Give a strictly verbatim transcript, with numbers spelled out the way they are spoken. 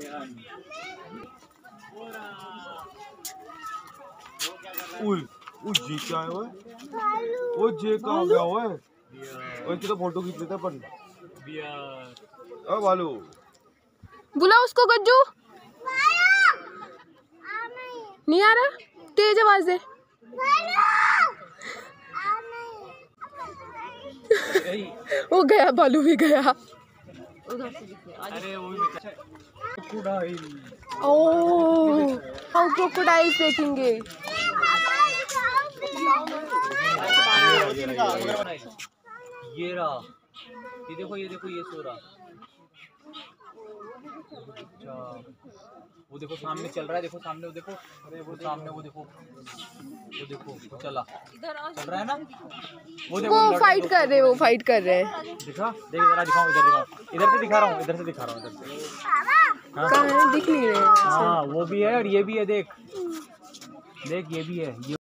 उई उई जी क्या है वो? वो जे का हो गया वो? ओए तो फोटो खींच लेते अपन। बियर। ओ बालू। बुला उसको गज्जू। नहीं आ रहा? तेज आवाज दे। वो गया, बालू भी गया। अरे वो क्रोकोडाइल। ओह, हम क्रोकोडाइल देखेंगे। ये रहा, ये देखो ये देखो ये सो रहा। अच्छा वो देखो सामने चल रहा है, देखो सामने वो देखो, अरे वो सामने वो देखो, वो देखो वो चला चल रहा है ना वो देखो। वो फाइट कर रहे हैं, वो फाइट कर रहे हैं। दिखा देख जरा, दिखाऊं इधर, दिखाऊं इधर से दिखा रहा हूँ, इधर से दिखा रहा हूँ, इधर से। कहाँ है? दिख नहीं रहे। हाँ वो भी है और ये भी है, देख देख ये भी है। ये